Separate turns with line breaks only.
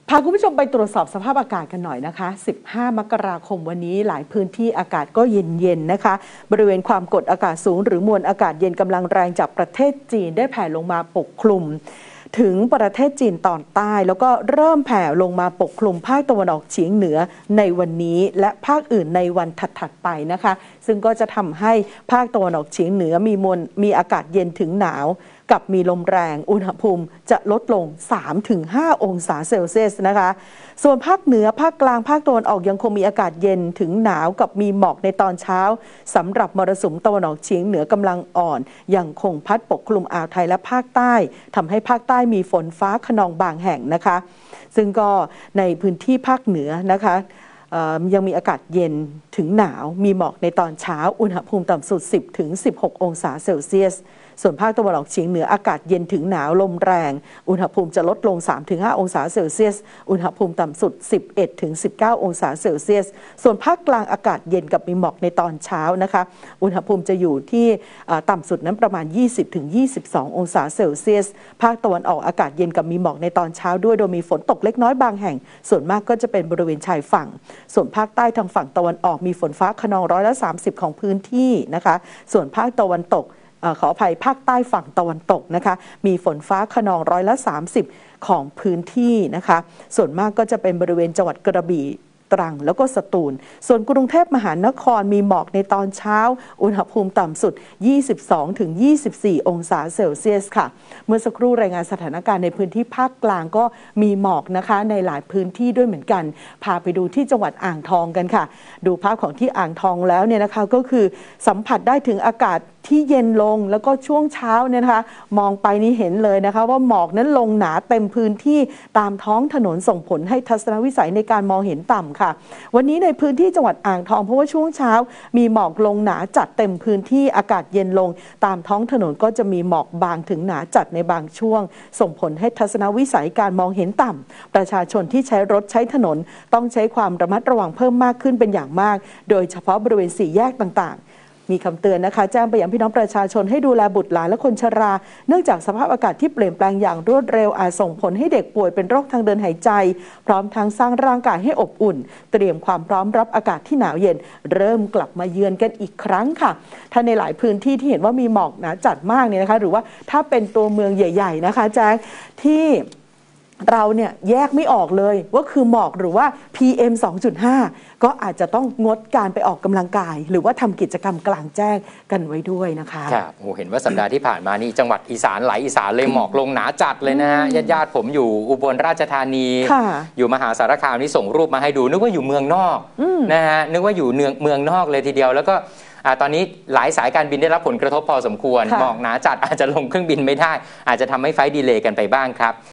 พาคุณผู้ชมไปตรวจสอบสภาพอากาศกันหน่อยนะคะ15 มกราคมวันนี้หลายพื้นที่อากาศก็เย็นๆนะคะบริเวณความกดอากาศสูงหรือมวลอากาศเย็นกำลังแรงจากประเทศจีนได้แผ่ลงมาปกคลุมถึงประเทศจีนตอนใต้แล้วก็เริ่มแผ่ลงมาปกคลุมภาคตะวันออกเฉียงเหนือในวันนี้และภาคอื่นในวันถัดๆไปนะคะซึ่งก็จะทำให้ภาคตะวันออกเฉียงเหนือมีอากาศเย็นถึงหนาวกับมีลมแรงอุณหภูมิจะลดลง 3-5 องศาเซลเซียสนะคะส่วนภาคเหนือภาคกลางภาคตะวันออกยังคงมีอากาศเย็นถึงหนาวกับมีหมอกในตอนเช้าสำหรับมรสุมตะวันออกเฉียงเหนือกำลังอ่อนยังคงพัดปกคลุมอ่าวไทยและภาคใต้ทำให้ภาคใต้มีฝนฟ้าคะนองบางแห่งนะคะซึ่งก็ในพื้นที่ภาคเหนือนะคะยังมีอากาศเย็นถึงหนาวมีหมอกในตอนเช้าอุณหภูมิต่ำสุด 10-16 องศาเซลเซียสส่วนภาคตะวันออกเฉียงเหนืออากาศเย็นถึงหนาวลมแรงอุณหภูมิจะลดลง 3-5 องศาเซลเซียสอุณหภูมิต่ำสุด 11-19 องศาเซลเซียสส่วนภาคกลางอากาศเย็นกับมีหมอกในตอนเช้านะคะอุณหภูมิจะอยู่ที่ต่ำสุดนั้นประมาณ 20-22 องศาเซลเซียสภาคตะวันออกอากาศเย็นกับมีหมอกในตอนเช้าด้วยโดยมีฝนตกเล็กน้อยบางแห่งส่วนมากก็จะเป็นบริเวณชายฝั่งส่วนภาคใต้ทางฝั่งตะวันออกมีฝนฟ้าคะนอง30%ของพื้นที่นะคะส่วนภาคตะวันตกขออภัยภาคใต้ฝั่งตะวันตกนะคะมีฝนฟ้าคะนอง30%ของพื้นที่นะคะส่วนมากก็จะเป็นบริเวณจังหวัดกระบี่ตรังแล้วก็สตูลส่วนกรุงเทพมหานครมีหมอกในตอนเช้าอุณหภูมิต่ำสุด 22-24 องศาเซลเซียสค่ะเมื่อสักครู่รายงานสถานการณ์ในพื้นที่ภาคกลางก็มีหมอกนะคะในหลายพื้นที่ด้วยเหมือนกันพาไปดูที่จังหวัดอ่างทองกันค่ะดูภาพของที่อ่างทองแล้วเนี่ยนะคะก็คือสัมผัสได้ถึงอากาศที่เย็นลงแล้วก็ช่วงเช้าเนี่ยนะคะมองไปนี่เห็นเลยนะคะว่าหมอกนั้นลงหนาเต็มพื้นที่ตามท้องถนนส่งผลให้ทัศนวิสัยในการมองเห็นต่ำค่ะวันนี้ในพื้นที่จังหวัดอ่างทองเพราะว่าช่วงเช้ามีหมอกลงหนาจัดเต็มพื้นที่อากาศเย็นลงตามท้องถนนก็จะมีหมอกบางถึงหนาจัดในบางช่วงส่งผลให้ทัศนวิสัยการมองเห็นต่ำประชาชนที่ใช้รถใช้ถนนต้องใช้ความระมัดระวังเพิ่มมากขึ้นเป็นอย่างมากโดยเฉพาะบริเวณสี่แยกต่างๆมีคำเตือนนะคะแจ้งไปยังพี่น้องประชาชนให้ดูแลบุตรหลานและคนชราเนื่องจากสภาพอากาศที่เปลี่ยนแปลงอย่างรวดเร็วอาจส่งผลให้เด็กป่วยเป็นโรคทางเดินหายใจพร้อมทั้งสร้างร่างกายให้อบอุ่นเตรียมความพร้อมรับอากาศที่หนาวเย็นเริ่มกลับมาเยือนกันอีกครั้งค่ะถ้าในหลายพื้นที่ที่เห็นว่ามีหมอกหนาจัดมากเนี่ยนะคะหรือว่าถ้าเป็นตัวเมืองใหญ่ๆนะคะแจ้งที่เราเนี่ยแยกไม่ออกเลยว่าคือหมอกหรือว่า PM 2.5 ก็อาจจะต้องงดการไปออกกำลังกายหรือว่าทำกิจกรรมกลางแจ้งกันไว้ด้วยนะคะ
ครับโอ้เห็นว่าสัปดาห์ที่ผ่านมานี่จังหวัดอีสานหลายอีสานเลยหมอกลงหนาจัดเลยนะฮะญาติผมอยู่อุบลราชธานีอยู่มหาสารคามนี่ส่งรูปมาให้ดูนึกว่าอยู่เมืองนอกนะฮะนึกว่าอยู่เมืองนอกเลยทีเดียวแล้วก็ตอนนี้หลายสายการบินได้รับผลกระทบพอสมควรหมอกหนาจัดอาจจะลงเครื่องบินไม่ได้อาจจะทำให้ไฟล์ดีเลย์กันไปบ้างครับ